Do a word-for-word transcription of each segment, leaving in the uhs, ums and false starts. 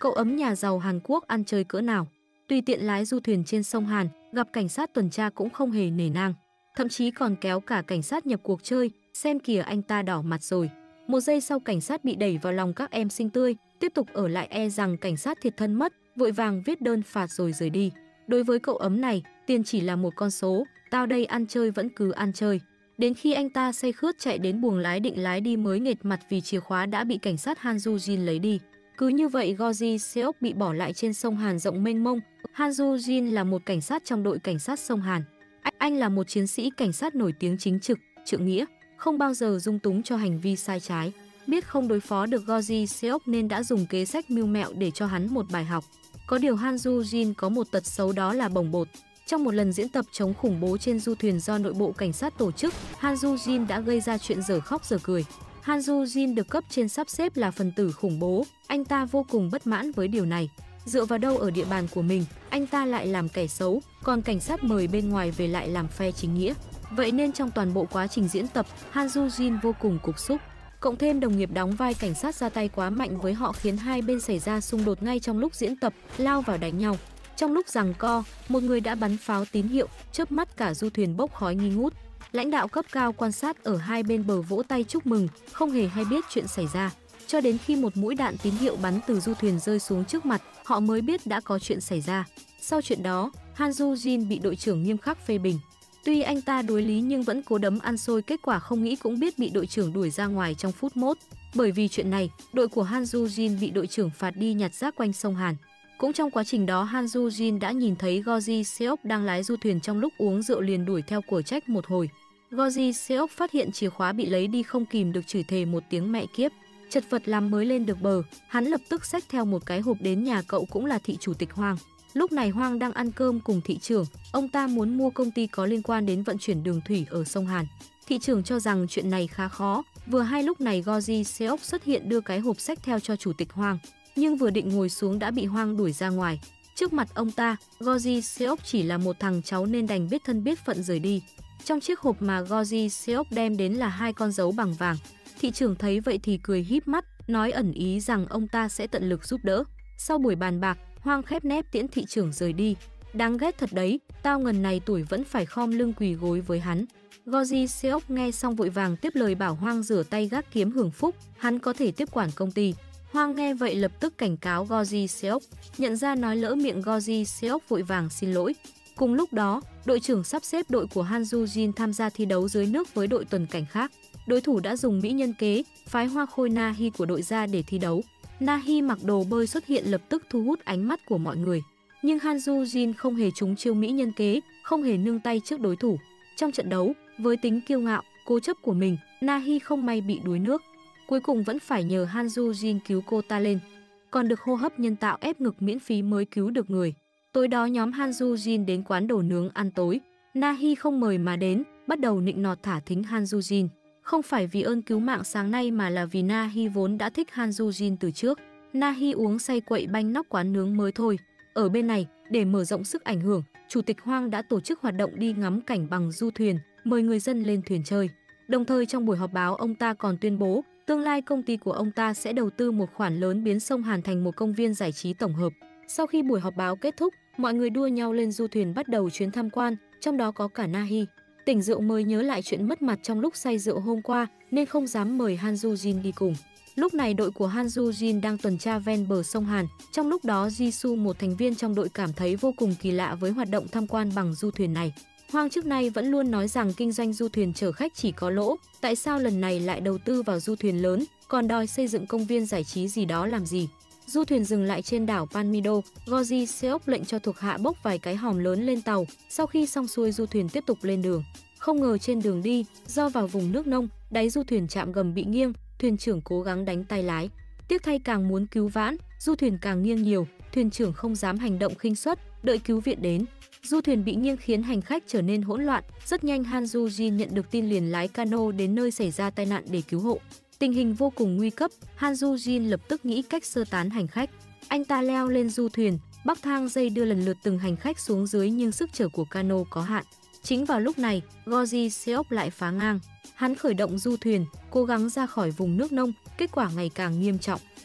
Cậu ấm nhà giàu Hàn Quốc ăn chơi cỡ nào. Tùy tiện lái du thuyền trên sông Hàn, gặp cảnh sát tuần tra cũng không hề nể nang. Thậm chí còn kéo cả cảnh sát nhập cuộc chơi, xem kìa anh ta đỏ mặt rồi. Một giây sau cảnh sát bị đẩy vào lòng các em xinh tươi, tiếp tục ở lại e rằng cảnh sát thiệt thân mất, vội vàng viết đơn phạt rồi rời đi. Đối với cậu ấm này, tiền chỉ là một con số, tao đây ăn chơi vẫn cứ ăn chơi. Đến khi anh ta say khướt chạy đến buồng lái định lái đi mới nghệt mặt vì chìa khóa đã bị cảnh sát Han Ju Jin lấy đi. Cứ như vậy Go Ji Seok bị bỏ lại trên sông Hàn rộng mênh mông. Han Ju Jin là một cảnh sát trong đội cảnh sát sông Hàn. Anh là một chiến sĩ cảnh sát nổi tiếng chính trực, trượng nghĩa, không bao giờ dung túng cho hành vi sai trái. Biết không đối phó được Go Ji Seok nên đã dùng kế sách mưu mẹo để cho hắn một bài học. Có điều Han Ju Jin có một tật xấu, đó là bồng bột. Trong một lần diễn tập chống khủng bố trên du thuyền do nội bộ cảnh sát tổ chức, Han Ju Jin đã gây ra chuyện dở khóc dở cười. Han Ju Jin được cấp trên sắp xếp là phần tử khủng bố, anh ta vô cùng bất mãn với điều này. Dựa vào đâu ở địa bàn của mình, anh ta lại làm kẻ xấu, còn cảnh sát mời bên ngoài về lại làm phe chính nghĩa. Vậy nên trong toàn bộ quá trình diễn tập, Han Ju Jin vô cùng cục xúc. Cộng thêm đồng nghiệp đóng vai cảnh sát ra tay quá mạnh với họ khiến hai bên xảy ra xung đột ngay trong lúc diễn tập, lao vào đánh nhau. Trong lúc giằng co, một người đã bắn pháo tín hiệu, chớp mắt cả du thuyền bốc khói nghi ngút. Lãnh đạo cấp cao quan sát ở hai bên bờ vỗ tay chúc mừng, không hề hay biết chuyện xảy ra. Cho đến khi một mũi đạn tín hiệu bắn từ du thuyền rơi xuống trước mặt, họ mới biết đã có chuyện xảy ra. Sau chuyện đó, Han Ju Jin bị đội trưởng nghiêm khắc phê bình. Tuy anh ta đối lý nhưng vẫn cố đấm ăn xôi, kết quả không nghĩ cũng biết bị đội trưởng đuổi ra ngoài trong phút mốt. Bởi vì chuyện này, đội của Han Ju Jin bị đội trưởng phạt đi nhặt rác quanh sông Hàn. Cũng trong quá trình đó, Han Ju Jin đã nhìn thấy Go Ji Seok đang lái du thuyền trong lúc uống rượu liền đuổi theo của trách một hồi. Go Ji Seok phát hiện chìa khóa bị lấy đi không kìm được chửi thề một tiếng mẹ kiếp. Chật vật lắm mới lên được bờ, hắn lập tức xách theo một cái hộp đến nhà cậu cũng là thị chủ tịch Hoang. Lúc này Hoang đang ăn cơm cùng thị trưởng, ông ta muốn mua công ty có liên quan đến vận chuyển đường thủy ở sông Hàn. Thị trưởng cho rằng chuyện này khá khó, vừa hay lúc này Go Ji Seok xuất hiện đưa cái hộp xách theo cho chủ tịch Hoang. Nhưng vừa định ngồi xuống đã bị Hoang đuổi ra ngoài. Trước mặt ông ta, Go Ji Seok chỉ là một thằng cháu nên đành biết thân biết phận rời đi. Trong chiếc hộp mà Go Ji Seok đem đến là hai con dấu bằng vàng. Thị trưởng thấy vậy thì cười híp mắt, nói ẩn ý rằng ông ta sẽ tận lực giúp đỡ. Sau buổi bàn bạc, Hoang khép nép tiễn thị trưởng rời đi. Đáng ghét thật đấy, tao ngần này tuổi vẫn phải khom lưng quỳ gối với hắn. Go Ji Seok nghe xong vội vàng tiếp lời bảo Hoang rửa tay gác kiếm hưởng phúc, hắn có thể tiếp quản công ty. Hoang nghe vậy lập tức cảnh cáo Go Ji Seok, nhận ra nói lỡ miệng Go Ji Seok vội vàng xin lỗi. Cùng lúc đó, đội trưởng sắp xếp đội của Han Ju Jin tham gia thi đấu dưới nước với đội tuần cảnh khác. Đối thủ đã dùng mỹ nhân kế, phái hoa khôi Na Hi của đội ra để thi đấu. Na Hi mặc đồ bơi xuất hiện lập tức thu hút ánh mắt của mọi người. Nhưng Han Ju Jin không hề trúng chiêu mỹ nhân kế, không hề nương tay trước đối thủ. Trong trận đấu, với tính kiêu ngạo, cố chấp của mình, Na Hi không may bị đuối nước. Cuối cùng vẫn phải nhờ Han Ju Jin cứu cô ta lên. Còn được hô hấp nhân tạo ép ngực miễn phí mới cứu được người. Tối đó nhóm Han Ju Jin đến quán đồ nướng ăn tối. Na Hi không mời mà đến, bắt đầu nịnh nọt thả thính Han Ju Jin. Không phải vì ơn cứu mạng sáng nay mà là vì Na Hi vốn đã thích Han Ju Jin từ trước. Na Hi uống say quậy banh nóc quán nướng mới thôi. Ở bên này, để mở rộng sức ảnh hưởng, Chủ tịch Hoang đã tổ chức hoạt động đi ngắm cảnh bằng du thuyền, mời người dân lên thuyền chơi. Đồng thời trong buổi họp báo ông ta còn tuyên bố tương lai công ty của ông ta sẽ đầu tư một khoản lớn biến sông Hàn thành một công viên giải trí tổng hợp. Sau khi buổi họp báo kết thúc, mọi người đua nhau lên du thuyền bắt đầu chuyến tham quan, trong đó có cả Na Hi. Tỉnh rượu mới nhớ lại chuyện mất mặt trong lúc say rượu hôm qua nên không dám mời Han Ju Jin đi cùng. Lúc này đội của Han Ju Jin đang tuần tra ven bờ sông Hàn. Trong lúc đó Jisoo, một thành viên trong đội, cảm thấy vô cùng kỳ lạ với hoạt động tham quan bằng du thuyền này. Hoang trước nay vẫn luôn nói rằng kinh doanh du thuyền chở khách chỉ có lỗ, tại sao lần này lại đầu tư vào du thuyền lớn, còn đòi xây dựng công viên giải trí gì đó làm gì. Du thuyền dừng lại trên đảo Panmido, Go Ji Seok lệnh cho thuộc hạ bốc vài cái hòm lớn lên tàu, sau khi xong xuôi du thuyền tiếp tục lên đường. Không ngờ trên đường đi, do vào vùng nước nông, đáy du thuyền chạm gầm bị nghiêng, thuyền trưởng cố gắng đánh tay lái. Tiếc thay càng muốn cứu vãn, du thuyền càng nghiêng nhiều, thuyền trưởng không dám hành động khinh suất, đợi cứu viện đến. Du thuyền bị nghiêng khiến hành khách trở nên hỗn loạn, rất nhanh Han Ju Jin nhận được tin liền lái cano đến nơi xảy ra tai nạn để cứu hộ. Tình hình vô cùng nguy cấp, Han Ju Jin lập tức nghĩ cách sơ tán hành khách. Anh ta leo lên du thuyền, bắc thang dây đưa lần lượt từng hành khách xuống dưới nhưng sức chở của cano có hạn. Chính vào lúc này, Go Ji Seok lại phá ngang. Hắn khởi động du thuyền, cố gắng ra khỏi vùng nước nông, kết quả ngày càng nghiêm trọng.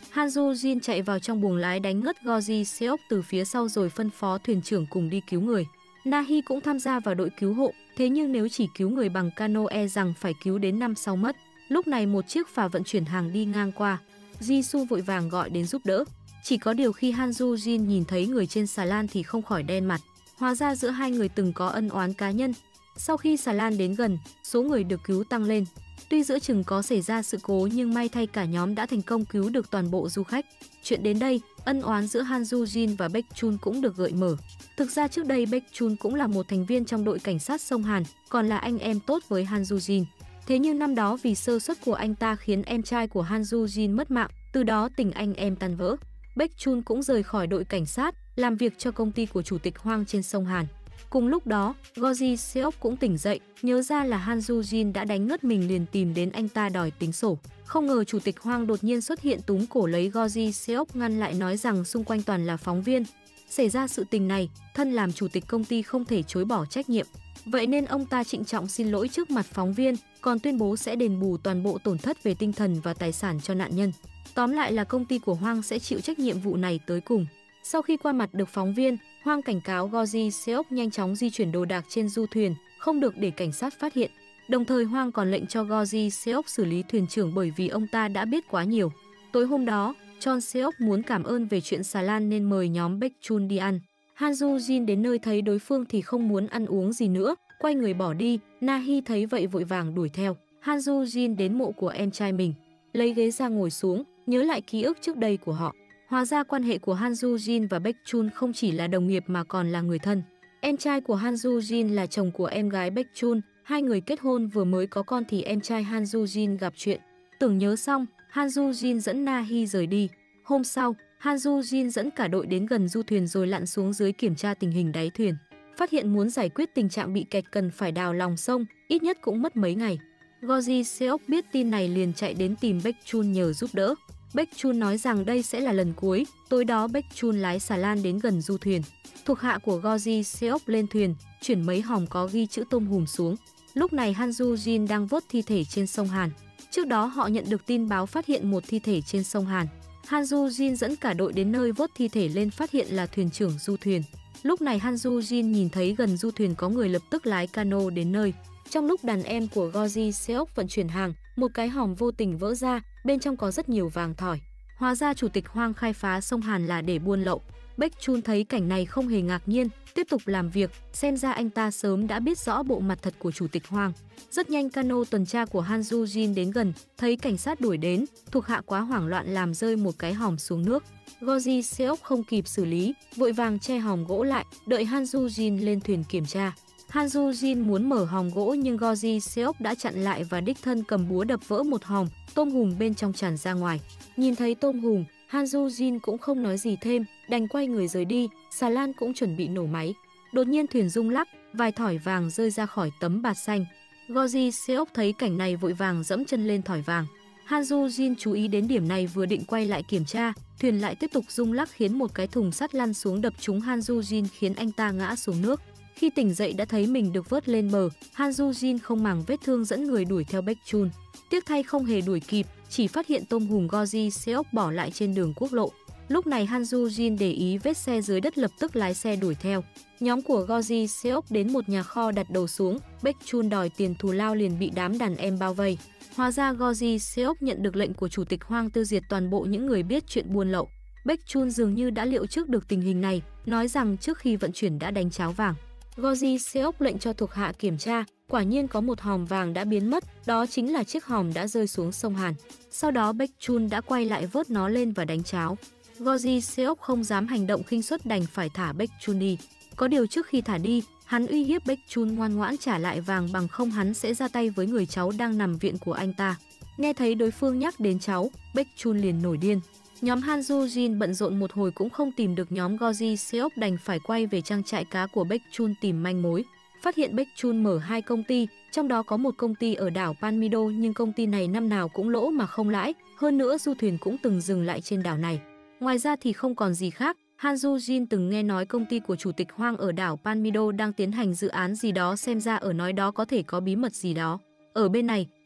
Han Ju Jin chạy vào trong buồng lái đánh ngất Go Ji Seok từ phía sau rồi phân phó thuyền trưởng cùng đi cứu người. Na Hee cũng tham gia vào đội cứu hộ, thế nhưng nếu chỉ cứu người bằng cano e rằng phải cứu đến năm sau mất. Lúc này một chiếc phà vận chuyển hàng đi ngang qua. Jisoo vội vàng gọi đến giúp đỡ. Chỉ có điều khi Han Ju Jin nhìn thấy người trên xà lan thì không khỏi đen mặt. Hóa ra giữa hai người từng có ân oán cá nhân. Sau khi xà lan đến gần, số người được cứu tăng lên. Tuy giữa chừng có xảy ra sự cố nhưng may thay cả nhóm đã thành công cứu được toàn bộ du khách. Chuyện đến đây, ân oán giữa Han Ju Jin và Baek Chun cũng được gợi mở. Thực ra trước đây Baek Chun cũng là một thành viên trong đội cảnh sát sông Hàn, còn là anh em tốt với Han Ju Jin. Thế nhưng năm đó vì sơ suất của anh ta khiến em trai của Han Ju Jin mất mạng, từ đó tình anh em tan vỡ. Baek Chun cũng rời khỏi đội cảnh sát, làm việc cho công ty của chủ tịch Hoang trên sông Hàn. Cùng lúc đó, Go Ji Seok cũng tỉnh dậy, nhớ ra là Han Ju Jin đã đánh ngất mình liền tìm đến anh ta đòi tính sổ. Không ngờ chủ tịch Hoang đột nhiên xuất hiện túm cổ lấy Go Ji Seok ngăn lại nói rằng xung quanh toàn là phóng viên. Xảy ra sự tình này, thân làm chủ tịch công ty không thể chối bỏ trách nhiệm. Vậy nên ông ta trịnh trọng xin lỗi trước mặt phóng viên, còn tuyên bố sẽ đền bù toàn bộ tổn thất về tinh thần và tài sản cho nạn nhân. Tóm lại là công ty của Hoang sẽ chịu trách nhiệm vụ này tới cùng. Sau khi qua mặt được phóng viên, Hoang cảnh cáo Go Ji Seok nhanh chóng di chuyển đồ đạc trên du thuyền, không được để cảnh sát phát hiện. Đồng thời Hoang còn lệnh cho Go Ji Seok xử lý thuyền trưởng bởi vì ông ta đã biết quá nhiều. Tối hôm đó, Chon Seok muốn cảm ơn về chuyện xà lan nên mời nhóm Baek Chun đi ăn. Han Ju Jin đến nơi thấy đối phương thì không muốn ăn uống gì nữa, quay người bỏ đi. Na Hee thấy vậy vội vàng đuổi theo. Han Ju Jin đến mộ của em trai mình, lấy ghế ra ngồi xuống, nhớ lại ký ức trước đây của họ. Hóa ra quan hệ của Han Ju Jin và Baek Chun không chỉ là đồng nghiệp mà còn là người thân. Em trai của Han Ju Jin là chồng của em gái Baek Chun, hai người kết hôn vừa mới có con thì em trai Han Ju Jin gặp chuyện. Tưởng nhớ xong, Han Ju Jin dẫn Na Hee rời đi. Hôm sau, Han Ju Jin dẫn cả đội đến gần du thuyền rồi lặn xuống dưới kiểm tra tình hình đáy thuyền. Phát hiện muốn giải quyết tình trạng bị kẹt cần phải đào lòng sông, ít nhất cũng mất mấy ngày. Go Ji Seok biết tin này liền chạy đến tìm Baek Chun nhờ giúp đỡ. Baek Chun nói rằng đây sẽ là lần cuối. Tối đó Baek Chun lái xà lan đến gần du thuyền. Thuộc hạ của Go Ji Seok lên thuyền, chuyển mấy hòm có ghi chữ tôm hùm xuống. Lúc này Han Ju Jin đang vớt thi thể trên sông Hàn. Trước đó họ nhận được tin báo phát hiện một thi thể trên sông Hàn. Han Ju Jin dẫn cả đội đến nơi vớt thi thể lên phát hiện là thuyền trưởng du thuyền. Lúc này Han Ju Jin nhìn thấy gần du thuyền có người lập tức lái cano đến nơi. Trong lúc đàn em của Go Ji Seok vận chuyển hàng, một cái hòm vô tình vỡ ra, bên trong có rất nhiều vàng thỏi. Hóa ra chủ tịch Hoang khai phá sông Hàn là để buôn lậu. Baek Chun thấy cảnh này không hề ngạc nhiên, tiếp tục làm việc, xem ra anh ta sớm đã biết rõ bộ mặt thật của chủ tịch Hoang. Rất nhanh cano tuần tra của Han Ju Jin đến gần, thấy cảnh sát đuổi đến, thuộc hạ quá hoảng loạn làm rơi một cái hòm xuống nước. Go Ji Seok không kịp xử lý, vội vàng che hòm gỗ lại, đợi Han Ju Jin lên thuyền kiểm tra. Han Ju Jin muốn mở hòm gỗ nhưng Go Ji Seok đã chặn lại và đích thân cầm búa đập vỡ một hòm, tôm hùm bên trong tràn ra ngoài. Nhìn thấy tôm hùm, Han Ju Jin cũng không nói gì thêm, đành quay người rời đi, xà lan cũng chuẩn bị nổ máy. Đột nhiên thuyền rung lắc, vài thỏi vàng rơi ra khỏi tấm bạt xanh. Go Ji Seok thấy cảnh này vội vàng dẫm chân lên thỏi vàng. Han Ju Jin chú ý đến điểm này vừa định quay lại kiểm tra, thuyền lại tiếp tục rung lắc khiến một cái thùng sắt lăn xuống đập trúng Han Ju Jin khiến anh ta ngã xuống nước. Khi tỉnh dậy đã thấy mình được vớt lên bờ, Han Ju Jin không màng vết thương dẫn người đuổi theo Baek Chun. Tiếc thay không hề đuổi kịp, chỉ phát hiện tôm hùm Go Ji Seok bỏ lại trên đường quốc lộ. Lúc này Han Ju Jin để ý vết xe dưới đất lập tức lái xe đuổi theo. Nhóm của Go Ji Seok đến một nhà kho đặt đầu xuống, Baek Chun đòi tiền thù lao liền bị đám đàn em bao vây. Hóa ra Go Ji Seok nhận được lệnh của chủ tịch Hoang tiêu diệt toàn bộ những người biết chuyện buôn lậu. Baek Chun dường như đã liệu trước được tình hình này, nói rằng trước khi vận chuyển đã đánh cháo vàng. Go Ji Seok lệnh cho thuộc hạ kiểm tra, quả nhiên có một hòm vàng đã biến mất, đó chính là chiếc hòm đã rơi xuống sông Hàn. Sau đó Baek Chun đã quay lại vớt nó lên và đánh cháo. Go Ji Seok không dám hành động khinh suất đành phải thả Baek Chun đi. Có điều trước khi thả đi, hắn uy hiếp Baek Chun ngoan ngoãn trả lại vàng bằng không hắn sẽ ra tay với người cháu đang nằm viện của anh ta. Nghe thấy đối phương nhắc đến cháu, Baek Chun liền nổi điên. Nhóm Han Ju Jin bận rộn một hồi cũng không tìm được nhóm Go Ji Seok đành phải quay về trang trại cá của Baek Chun tìm manh mối. Phát hiện Baek Chun mở hai công ty, trong đó có một công ty ở đảo Panmido nhưng công ty này năm nào cũng lỗ mà không lãi, hơn nữa du thuyền cũng từng dừng lại trên đảo này. Ngoài ra thì không còn gì khác, Han Ju Jin từng nghe nói công ty của chủ tịch Hoang ở đảo Panmido đang tiến hành dự án gì đó, xem ra ở nói đó có thể có bí mật gì đó. Ở bên này,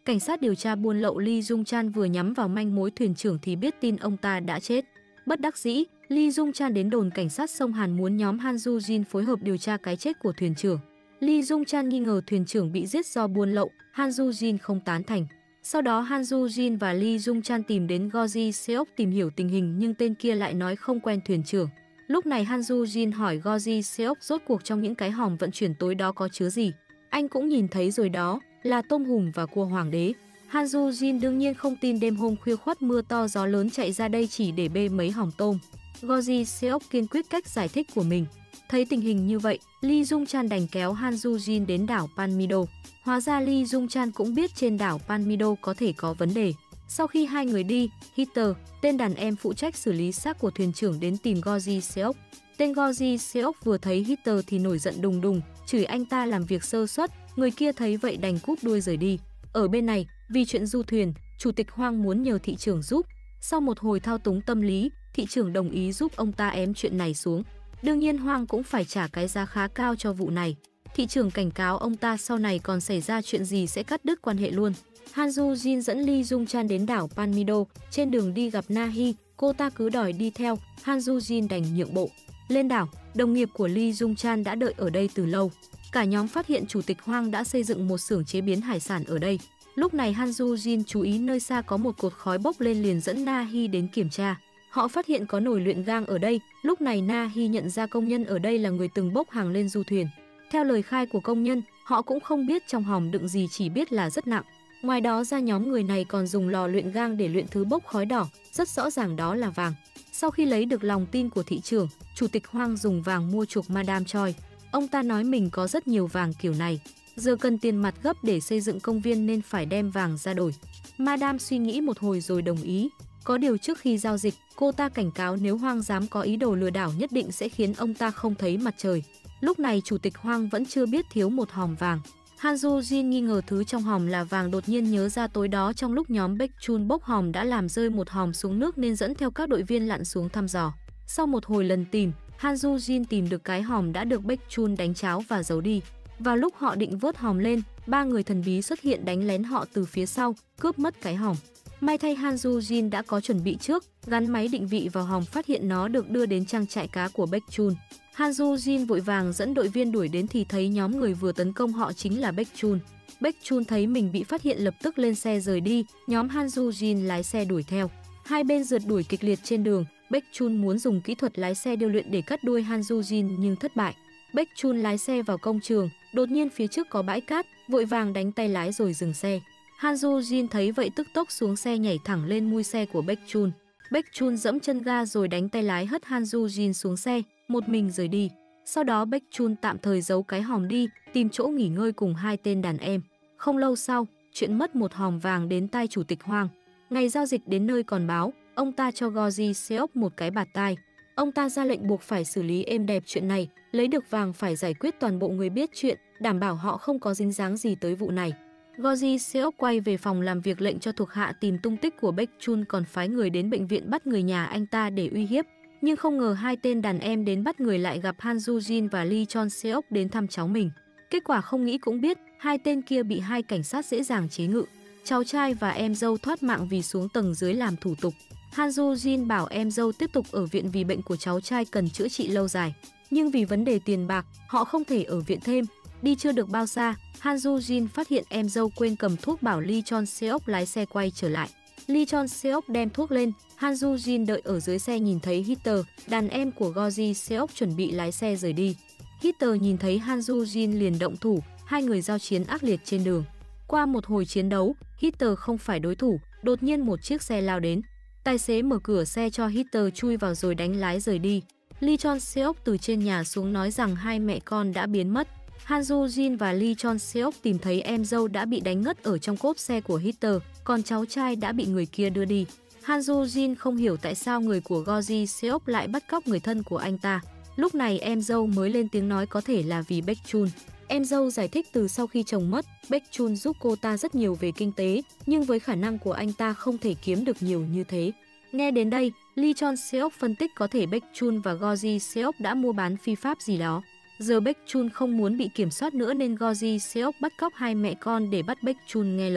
Cảnh sát điều tra buôn lậu Lee Jung Chan vừa nhắm vào manh mối thuyền trưởng thì biết tin ông ta đã chết. Bất đắc dĩ, Lee Jung Chan đến đồn cảnh sát sông Hàn muốn nhóm Han Ju Jin phối hợp điều tra cái chết của thuyền trưởng. Lee Jung Chan nghi ngờ thuyền trưởng bị giết do buôn lậu, Han Ju Jin không tán thành. Sau đó Han Ju Jin và Lee Jung Chan tìm đến Go Ji Seok tìm hiểu tình hình nhưng tên kia lại nói không quen thuyền trưởng. Lúc này Han Ju Jin hỏi Go Ji Seok rốt cuộc trong những cái hòm vận chuyển tối đó có chứa gì. Anh cũng nhìn thấy rồi đó, là tôm hùm và cua hoàng đế. Han Ju Jin đương nhiên không tin đêm hôm khuya khoắt mưa to gió lớn chạy ra đây chỉ để bê mấy hòm tôm. Go Ji Seok kiên quyết cách giải thích của mình. Thấy tình hình như vậy, Lee Jung Chan đành kéo Han Ju Jin đến đảo Panmido. Hóa ra Lee Jung Chan cũng biết trên đảo Panmido có thể có vấn đề. Sau khi hai người đi, Hitter, tên đàn em phụ trách xử lý xác của thuyền trưởng đến tìm Go Ji Seok. Tên Go Ji Seok vừa thấy Hitter thì nổi giận đùng đùng, chửi anh ta làm việc sơ suất, người kia thấy vậy đành cúp đuôi rời đi. Ở bên này, vì chuyện du thuyền, Chủ tịch Hoang muốn nhờ thị trưởng giúp. Sau một hồi thao túng tâm lý, thị trưởng đồng ý giúp ông ta ém chuyện này xuống. Đương nhiên Hoang cũng phải trả cái giá khá cao cho vụ này. Thị trưởng cảnh cáo ông ta sau này còn xảy ra chuyện gì sẽ cắt đứt quan hệ luôn. Han Ju Jin dẫn Lee Jung Chan đến đảo Panmido, trên đường đi gặp Na Hi, cô ta cứ đòi đi theo, Han Ju Jin đành nhượng bộ. Lên đảo, đồng nghiệp của Lee Jung Chan đã đợi ở đây từ lâu. Cả nhóm phát hiện Chủ tịch Hoang đã xây dựng một xưởng chế biến hải sản ở đây. Lúc này Han Ju Jin chú ý nơi xa có một cột khói bốc lên liền dẫn Na Hi đến kiểm tra. Họ phát hiện có nồi luyện gang ở đây, lúc này Na Hi nhận ra công nhân ở đây là người từng bốc hàng lên du thuyền. Theo lời khai của công nhân, họ cũng không biết trong hòm đựng gì, chỉ biết là rất nặng. Ngoài đó ra nhóm người này còn dùng lò luyện gang để luyện thứ bốc khói đỏ, rất rõ ràng đó là vàng. Sau khi lấy được lòng tin của thị trưởng, Chủ tịch Hoang dùng vàng mua chuộc Madame Choi. Ông ta nói mình có rất nhiều vàng kiểu này, giờ cần tiền mặt gấp để xây dựng công viên nên phải đem vàng ra đổi. Madame suy nghĩ một hồi rồi đồng ý. Có điều trước khi giao dịch, cô ta cảnh cáo nếu Hoang dám có ý đồ lừa đảo nhất định sẽ khiến ông ta không thấy mặt trời. Lúc này Chủ tịch Hoang vẫn chưa biết thiếu một hòm vàng. Han Ju Jin nghi ngờ thứ trong hòm là vàng, đột nhiên nhớ ra tối đó trong lúc nhóm Baek Chun bốc hòm đã làm rơi một hòm xuống nước nên dẫn theo các đội viên lặn xuống thăm dò. Sau một hồi lần tìm, Han Ju Jin tìm được cái hòm đã được Baek Chun đánh cháo và giấu đi. Vào lúc họ định vớt hòm lên, ba người thần bí xuất hiện đánh lén họ từ phía sau, cướp mất cái hòm. May thay Han Ju Jin đã có chuẩn bị trước, gắn máy định vị vào hòm phát hiện nó được đưa đến trang trại cá của Baek Chun. Han Ju Jin vội vàng dẫn đội viên đuổi đến thì thấy nhóm người vừa tấn công họ chính là Baek Chun. Baek Chun thấy mình bị phát hiện lập tức lên xe rời đi, nhóm Han Ju Jin lái xe đuổi theo. Hai bên rượt đuổi kịch liệt trên đường, Baek Chun muốn dùng kỹ thuật lái xe điêu luyện để cắt đuôi Han Ju Jin nhưng thất bại. Baek Chun lái xe vào công trường, đột nhiên phía trước có bãi cát, vội vàng đánh tay lái rồi dừng xe. Han Ju Jin thấy vậy tức tốc xuống xe nhảy thẳng lên mui xe của Baek Chun. Baek Chun dẫm chân ga rồi đánh tay lái hất Han Ju Jin xuống xe, một mình rời đi. Sau đó Baek Chun tạm thời giấu cái hòm đi, tìm chỗ nghỉ ngơi cùng hai tên đàn em. Không lâu sau, chuyện mất một hòm vàng đến tai Chủ tịch Hoang. Ngày giao dịch đến nơi còn báo, ông ta cho Go Ji Seok một cái bạt tai. Ông ta ra lệnh buộc phải xử lý êm đẹp chuyện này, lấy được vàng phải giải quyết toàn bộ người biết chuyện, đảm bảo họ không có dính dáng gì tới vụ này. Go Ji Seok quay về phòng làm việc lệnh cho thuộc hạ tìm tung tích của Baek Chun, còn phái người đến bệnh viện bắt người nhà anh ta để uy hiếp. Nhưng không ngờ hai tên đàn em đến bắt người lại gặp Han Ju Jin và Lee Chon Seok đến thăm cháu mình. Kết quả không nghĩ cũng biết, hai tên kia bị hai cảnh sát dễ dàng chế ngự. Cháu trai và em dâu thoát mạng vì xuống tầng dưới làm thủ tục. Han Ju Jin bảo em dâu tiếp tục ở viện vì bệnh của cháu trai cần chữa trị lâu dài. Nhưng vì vấn đề tiền bạc, họ không thể ở viện thêm. Đi chưa được bao xa, Han Ju Jin phát hiện em dâu quên cầm thuốc, bảo Lee Chon Seok lái xe quay trở lại. Lee Chon Seok đem thuốc lên, Han Ju Jin đợi ở dưới xe nhìn thấy Hitter, đàn em của Go Ji Seok chuẩn bị lái xe rời đi. Hitter nhìn thấy Han Ju Jin liền động thủ, hai người giao chiến ác liệt trên đường. Qua một hồi chiến đấu, Hitter không phải đối thủ, đột nhiên một chiếc xe lao đến. Tài xế mở cửa xe cho Hitter chui vào rồi đánh lái rời đi. Lee Chon Seok từ trên nhà xuống nói rằng hai mẹ con đã biến mất. Han Ju Jin và Lee Chon Seok tìm thấy em dâu đã bị đánh ngất ở trong cốp xe của Hitter, còn cháu trai đã bị người kia đưa đi. Han Ju Jin không hiểu tại sao người của Go Ji Seok lại bắt cóc người thân của anh ta. Lúc này em dâu mới lên tiếng nói có thể là vì Baek Chun. Em dâu giải thích từ sau khi chồng mất, Baek Chun giúp cô ta rất nhiều về kinh tế, nhưng với khả năng của anh ta không thể kiếm được nhiều như thế. Nghe đến đây, Lee Chon Seok phân tích có thể Baek Chun và Go Ji Seok đã mua bán phi pháp gì đó. Giờ Baek Chun không muốn bị kiểm soát nữa nên Go Ji Seok bắt cóc hai mẹ con để bắt Baek Chun nghe lời.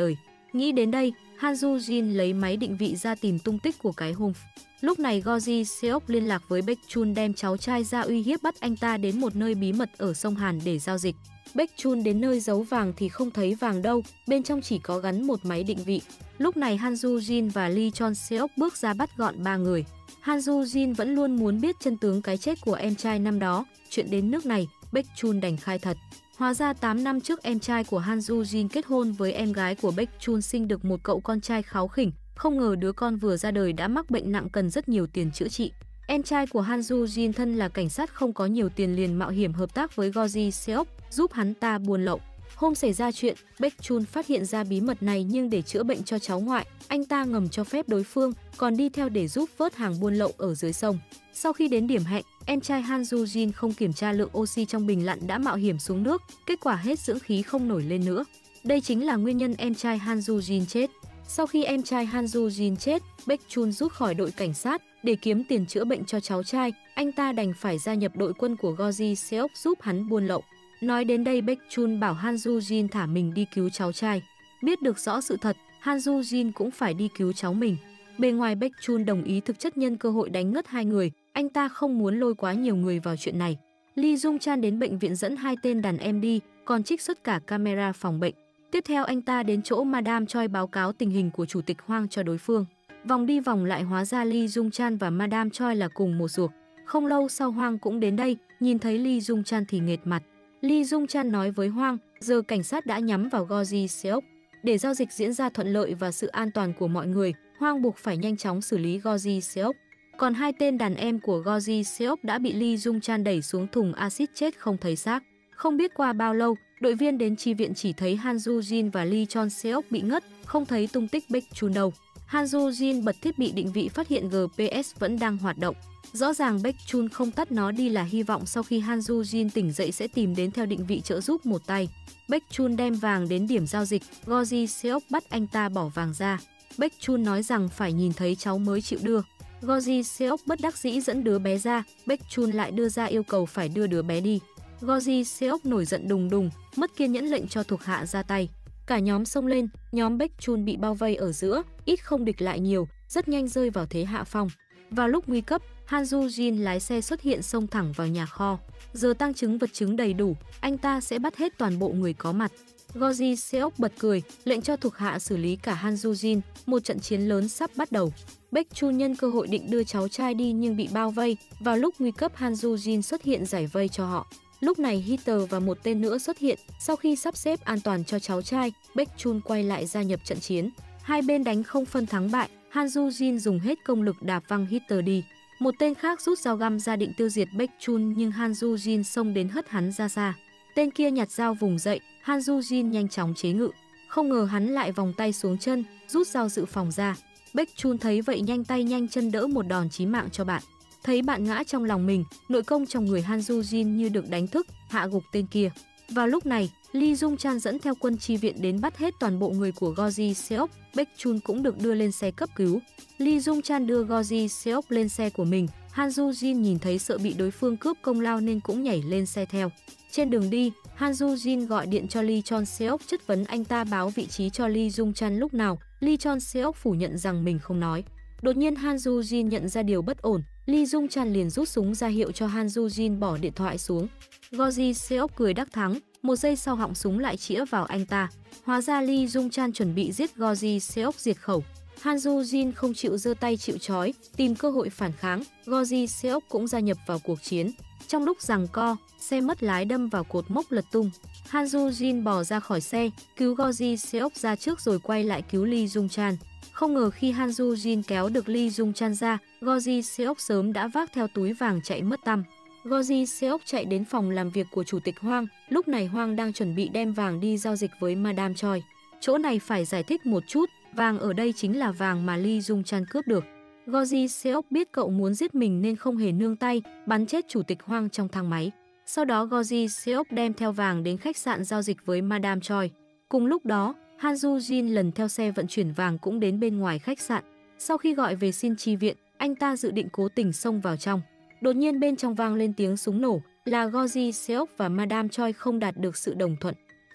Nghĩ đến đây, Han Ju Jin lấy máy định vị ra tìm tung tích của cái Humph. Lúc này Go Ji Seok liên lạc với Baek Chun đem cháu trai ra uy hiếp bắt anh ta đến một nơi bí mật ở sông Hàn để giao dịch. Baek Chun đến nơi giấu vàng thì không thấy vàng đâu, bên trong chỉ có gắn một máy định vị. Lúc này Han Ju Jin và Lee Chon Seok bước ra bắt gọn ba người. Han Ju Jin vẫn luôn muốn biết chân tướng cái chết của em trai năm đó, chuyện đến nước này, Baek Chun đành khai thật. Hóa ra tám năm trước em trai của Han Ju Jin kết hôn với em gái của Baek Chun sinh được một cậu con trai kháu khỉnh, không ngờ đứa con vừa ra đời đã mắc bệnh nặng cần rất nhiều tiền chữa trị. Em trai của Han Ju Jin thân là cảnh sát không có nhiều tiền liền mạo hiểm hợp tác với Go Ji Seok giúp hắn ta buôn lậu. Hôm xảy ra chuyện, Baek Chun phát hiện ra bí mật này nhưng để chữa bệnh cho cháu ngoại, anh ta ngầm cho phép đối phương, còn đi theo để giúp vớt hàng buôn lậu ở dưới sông. Sau khi đến điểm hẹn, em trai Han Ju Jin không kiểm tra lượng oxy trong bình lặn đã mạo hiểm xuống nước, kết quả hết dưỡng khí không nổi lên nữa. Đây chính là nguyên nhân em trai Han Ju Jin chết. Sau khi em trai Han Ju Jin chết, Baek Chun rút khỏi đội cảnh sát để kiếm tiền chữa bệnh cho cháu trai, anh ta đành phải gia nhập đội quân của Go Ji Seok giúp hắn buôn lậu. Nói đến đây Baek Chun bảo Han Ju Jin thả mình đi cứu cháu trai. Biết được rõ sự thật, Han Ju Jin cũng phải đi cứu cháu mình. Bề ngoài Baek Chun đồng ý thực chất nhân cơ hội đánh ngất hai người, anh ta không muốn lôi quá nhiều người vào chuyện này. Lee Jung Chan đến bệnh viện dẫn hai tên đàn em đi, còn trích xuất cả camera phòng bệnh. Tiếp theo anh ta đến chỗ Madame Choi báo cáo tình hình của Chủ tịch Hoang cho đối phương. Vòng đi vòng lại hóa ra Lee Jung Chan và Madame Choi là cùng một ruột. Không lâu sau Hoang cũng đến đây, nhìn thấy Lee Jung Chan thì nghệt mặt. Lee Jung Chan nói với Hoang, giờ cảnh sát đã nhắm vào Go Ji Seok. Để giao dịch diễn ra thuận lợi và sự an toàn của mọi người, Hoang buộc phải nhanh chóng xử lý Go Ji Seok. Còn hai tên đàn em của Go Ji Seok đã bị Lee Jung Chan đẩy xuống thùng axit chết không thấy xác. Không biết qua bao lâu, đội viên đến chi viện chỉ thấy Han Ju Jin và Lee Chon Seok bị ngất, không thấy tung tích Baek Chun đâu. Han Ju Jin bật thiết bị định vị phát hiện giê pê ét vẫn đang hoạt động. Rõ ràng Baek Chun không tắt nó đi là hy vọng sau khi Han Ju Jin tỉnh dậy sẽ tìm đến theo định vị trợ giúp một tay. Baek Chun đem vàng đến điểm giao dịch, Go Ji Seok bắt anh ta bỏ vàng ra. Baek Chun nói rằng phải nhìn thấy cháu mới chịu đưa. Go Ji Seok bất đắc dĩ dẫn đứa bé ra, Baek Chun lại đưa ra yêu cầu phải đưa đứa bé đi. Go Ji Seok nổi giận đùng đùng, mất kiên nhẫn lệnh cho thuộc hạ ra tay. Cả nhóm xông lên, nhóm Baek Chun bị bao vây ở giữa, ít không địch lại nhiều, rất nhanh rơi vào thế hạ phong. Vào lúc nguy cấp, Han Ju Jin lái xe xuất hiện xông thẳng vào nhà kho. Giờ tăng chứng vật chứng đầy đủ, anh ta sẽ bắt hết toàn bộ người có mặt. Go Ji Seok bật cười, lệnh cho thuộc hạ xử lý cả Han Ju Jin, một trận chiến lớn sắp bắt đầu. Baek Chun nhân cơ hội định đưa cháu trai đi nhưng bị bao vây, vào lúc nguy cấp Han Ju Jin xuất hiện giải vây cho họ. Lúc này Hitter và một tên nữa xuất hiện, sau khi sắp xếp an toàn cho cháu trai, Baek Chun quay lại gia nhập trận chiến. Hai bên đánh không phân thắng bại, Han Ju Jin dùng hết công lực đạp văng Hitter đi. Một tên khác rút dao găm ra định tiêu diệt Baek Chun nhưng Han Ju Jin xông đến hất hắn ra xa. Tên kia nhặt dao vùng dậy, Han Ju Jin nhanh chóng chế ngự. Không ngờ hắn lại vòng tay xuống chân, rút dao dự phòng ra. Baek Chun thấy vậy nhanh tay nhanh chân đỡ một đòn chí mạng cho bạn. Thấy bạn ngã trong lòng mình, nội công trong người Han Ju Jin như được đánh thức, hạ gục tên kia. Vào lúc này, Lee Jung Chan dẫn theo quân chi viện đến bắt hết toàn bộ người của Go Ji Seok, Baek Chun cũng được đưa lên xe cấp cứu. Lee Jung Chan đưa Go Ji Seok lên xe của mình, Han Ju Jin nhìn thấy sợ bị đối phương cướp công lao nên cũng nhảy lên xe theo. Trên đường đi, Han Ju Jin gọi điện cho Lee Chon Seok chất vấn anh ta báo vị trí cho Lee Jung Chan lúc nào, Lee Chon Seok phủ nhận rằng mình không nói. Đột nhiên Han Ju Jin nhận ra điều bất ổn, Lee Jung Chan liền rút súng ra hiệu cho Han Ju Jin bỏ điện thoại xuống. Go Ji Seok cười đắc thắng, một giây sau họng súng lại chĩa vào anh ta. Hóa ra Lee Jung Chan chuẩn bị giết Go Ji Seok diệt khẩu. Han Ju Jin không chịu giơ tay chịu trói, tìm cơ hội phản kháng, Go Ji Seok cũng gia nhập vào cuộc chiến. Trong lúc giằng co, xe mất lái đâm vào cột mốc lật tung. Han Ju Jin bò ra khỏi xe, cứu Go Ji Seok ra trước rồi quay lại cứu Lee Jung Chan. Không ngờ khi Han Ju Jin kéo được Lee Jung Chan ra, Go Ji Seok sớm đã vác theo túi vàng chạy mất tăm. Go Ji Seok chạy đến phòng làm việc của Chủ tịch Hoang, lúc này Hoang đang chuẩn bị đem vàng đi giao dịch với Madame Choi. Chỗ này phải giải thích một chút, vàng ở đây chính là vàng mà Lee Jung Chan cướp được. Go Ji Seok biết cậu muốn giết mình nên không hề nương tay, bắn chết Chủ tịch Hoang trong thang máy. Sau đó Go Ji Seok đem theo vàng đến khách sạn giao dịch với Madame Choi. Cùng lúc đó, Han Ju Jin lần theo xe vận chuyển vàng cũng đến bên ngoài khách sạn. Sau khi gọi về xin chi viện, anh ta dự định cố tình xông vào trong. Đột nhiên bên trong vang lên tiếng súng nổ, là Go Ji Seok và Madame Choi không đạt được sự đồng thuận.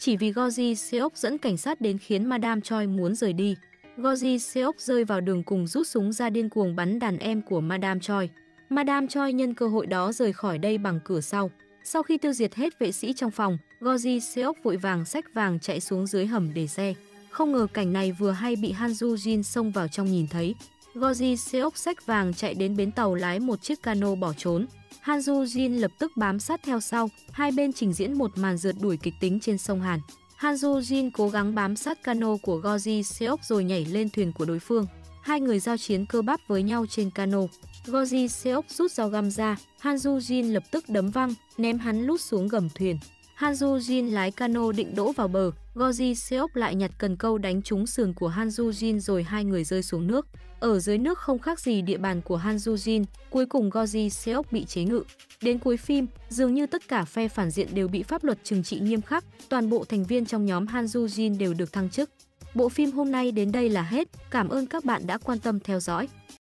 chỉ vì Go Ji Seok dẫn cảnh sát đến khiến Madame Choi muốn rời đi. Go Ji Seok rơi vào đường cùng rút súng ra điên cuồng bắn đàn em của Madame Choi. Madame Choi nhân cơ hội đó rời khỏi đây bằng cửa sau. Sau khi tiêu diệt hết vệ sĩ trong phòng, Go Ji Seok vội vàng xách vàng chạy xuống dưới hầm để xe. Không ngờ cảnh này vừa hay bị Han Ju Jin xông vào trong nhìn thấy. Go Ji Seok xách vàng chạy đến bến tàu lái một chiếc cano bỏ trốn. Han Ju Jin lập tức bám sát theo sau, hai bên trình diễn một màn rượt đuổi kịch tính trên sông Hàn. Han Ju Jin cố gắng bám sát cano của Go Ji Seok rồi nhảy lên thuyền của đối phương. Hai người giao chiến cơ bắp với nhau trên cano. Go Ji Seok rút dao găm ra, Han Ju Jin lập tức đấm văng, ném hắn lút xuống gầm thuyền. Han Ju Jin lái cano định đỗ vào bờ, Go Ji Seok lại nhặt cần câu đánh trúng sườn của Han Ju Jin rồi hai người rơi xuống nước. Ở dưới nước không khác gì địa bàn của Han Ju Jin, cuối cùng Go Ji Seok bị chế ngự. Đến cuối phim, dường như tất cả phe phản diện đều bị pháp luật trừng trị nghiêm khắc, toàn bộ thành viên trong nhóm Han Ju Jin đều được thăng chức. Bộ phim hôm nay đến đây là hết, cảm ơn các bạn đã quan tâm theo dõi.